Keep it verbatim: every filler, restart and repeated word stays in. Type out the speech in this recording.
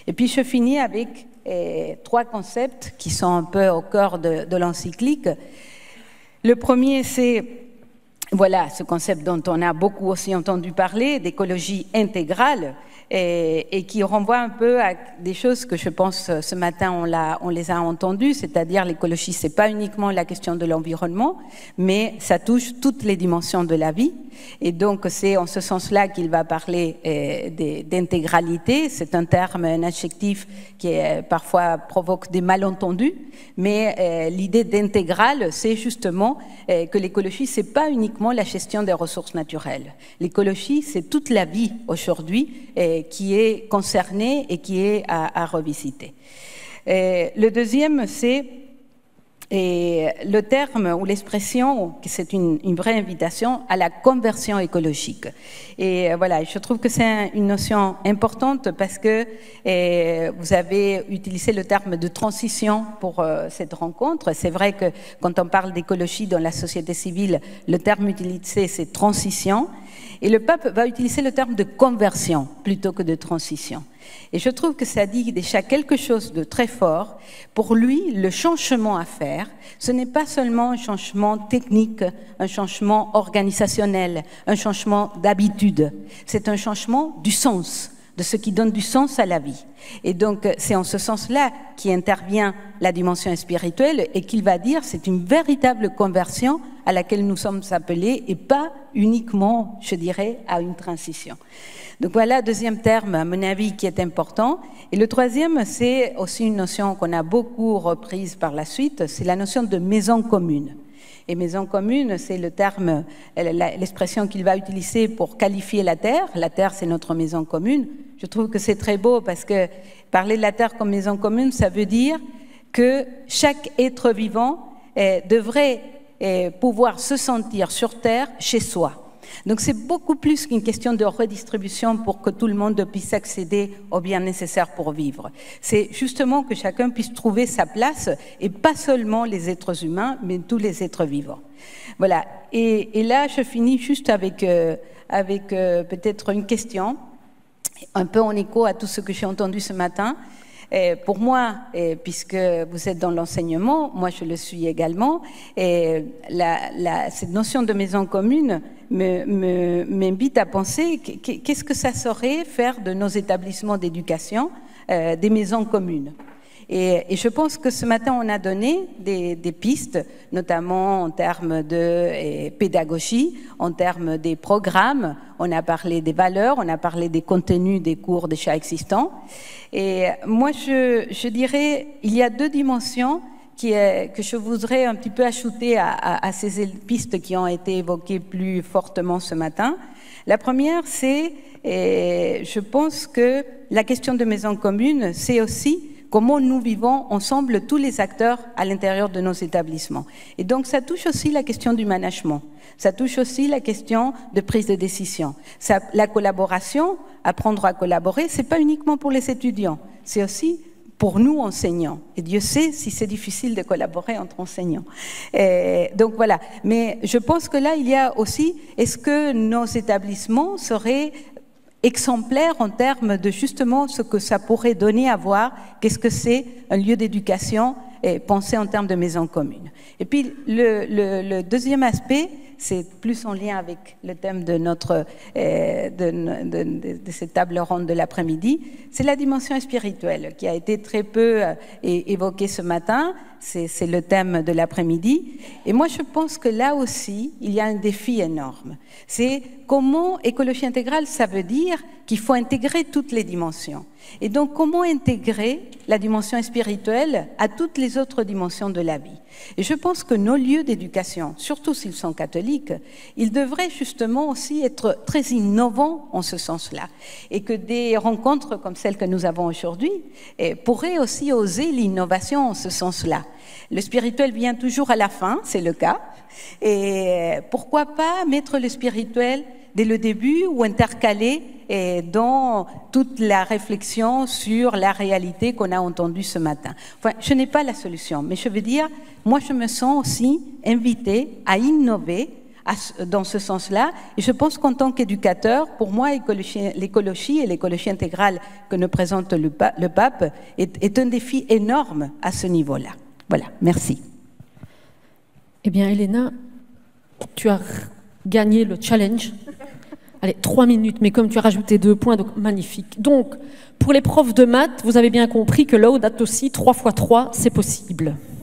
Et puis je finis avec eh, trois concepts qui sont un peu au cœur de, de l'encyclique. Le premier, c'est voilà, ce concept dont on a beaucoup aussi entendu parler, d'écologie intégrale, et, et qui renvoie un peu à des choses que je pense ce matin on, l'a, on les a entendues, c'est-à-dire l'écologie, c'est pas uniquement la question de l'environnement, mais ça touche toutes les dimensions de la vie. Et donc c'est en ce sens-là qu'il va parler euh, d'intégralité. C'est un terme, un adjectif qui est, parfois provoque des malentendus, mais euh, l'idée d'intégrale, c'est justement euh, que l'écologie, c'est pas uniquement la gestion des ressources naturelles. L'écologie, c'est toute la vie aujourd'hui euh, qui est concernée et qui est à, à revisiter. Euh, le deuxième, c'est et le terme ou l'expression, c'est une, une vraie invitation à la conversion écologique. Et voilà, je trouve que c'est une notion importante parce que eh, vous avez utilisé le terme de transition pour euh, cette rencontre. C'est vrai que quand on parle d'écologie dans la société civile, le terme utilisé, c'est transition. Et le pape va utiliser le terme de conversion plutôt que de transition. Et je trouve que ça dit déjà quelque chose de très fort. Pour lui, le changement à faire, ce n'est pas seulement un changement technique, un changement organisationnel, un changement d'habitude. C'est un changement du sens, de ce qui donne du sens à la vie. Et donc, c'est en ce sens-là qu'intervient la dimension spirituelle et qu'il va dire c'est une véritable conversion à laquelle nous sommes appelés et pas uniquement, je dirais, à une transition. Donc voilà, deuxième terme, à mon avis, qui est important. Et le troisième, c'est aussi une notion qu'on a beaucoup reprise par la suite, c'est la notion de maison commune. Et maison commune, c'est le terme, l'expression qu'il va utiliser pour qualifier la terre. La terre, c'est notre maison commune. Je trouve que c'est très beau parce que parler de la terre comme maison commune, ça veut dire que chaque être vivant eh, devrait eh, pouvoir se sentir sur terre chez soi. Donc c'est beaucoup plus qu'une question de redistribution pour que tout le monde puisse accéder aux biens nécessaires pour vivre. C'est justement que chacun puisse trouver sa place, et pas seulement les êtres humains, mais tous les êtres vivants. Voilà. Et, et là, je finis juste avec, euh, avec euh, peut-être une question, un peu en écho à tout ce que j'ai entendu ce matin. Et pour moi, et puisque vous êtes dans l'enseignement, moi je le suis également, et la, la, cette notion de maison commune me, me, m'invite à penser qu'est-ce que ça serait faire de nos établissements d'éducation euh, des maisons communes. Et, et je pense que ce matin, on a donné des, des pistes, notamment en termes de et, pédagogie, en termes des programmes. On a parlé des valeurs, on a parlé des contenus des cours déjà existants. Et moi, je, je dirais, il y a deux dimensions qui est, que je voudrais un petit peu ajouter à, à, à ces pistes qui ont été évoquées plus fortement ce matin. La première, c'est, et je pense que la question de maison commune, c'est aussi comment nous vivons ensemble tous les acteurs à l'intérieur de nos établissements. Et donc, ça touche aussi la question du management. Ça touche aussi la question de prise de décision. Ça, la collaboration, apprendre à collaborer, c'est pas uniquement pour les étudiants, c'est aussi pour nous enseignants. Et Dieu sait si c'est difficile de collaborer entre enseignants. Et donc voilà. Mais je pense que là, il y a aussi, est-ce que nos établissements seraient exemplaire en termes de justement ce que ça pourrait donner à voir, qu'est-ce que c'est un lieu d'éducation et penser en termes de maison commune. Et puis le, le, le deuxième aspect, c'est plus en lien avec le thème de notre euh, de, de, de, de cette table ronde de l'après-midi, c'est la dimension spirituelle qui a été très peu euh, évoquée ce matin. C'est, c'est le thème de l'après-midi. Et moi, je pense que là aussi, il y a un défi énorme. C'est comment écologie intégrale, ça veut dire qu'il faut intégrer toutes les dimensions. Et donc, comment intégrer la dimension spirituelle à toutes les autres dimensions de la vie? Et je pense que nos lieux d'éducation, surtout s'ils sont catholiques, ils devraient justement aussi être très innovants en ce sens-là. Et que des rencontres comme celles que nous avons aujourd'hui pourraient aussi oser l'innovation en ce sens-là. Le spirituel vient toujours à la fin, c'est le cas. Et pourquoi pas mettre le spirituel dès le début ou intercaler dans toute la réflexion sur la réalité qu'on a entendue ce matin. Enfin, je n'ai pas la solution, mais je veux dire, moi je me sens aussi invitée à innover, à, dans ce sens-là. Et je pense qu'en tant qu'éducateur, pour moi, l'écologie et l'écologie intégrale que nous présente le, le pape est, est un défi énorme à ce niveau-là. Voilà, merci. Eh bien, Elena, tu as gagné le challenge. Allez, trois minutes, mais comme tu as rajouté deux points, donc magnifique. Donc, pour les profs de maths, vous avez bien compris que Laudato Si, trois fois trois, c'est possible.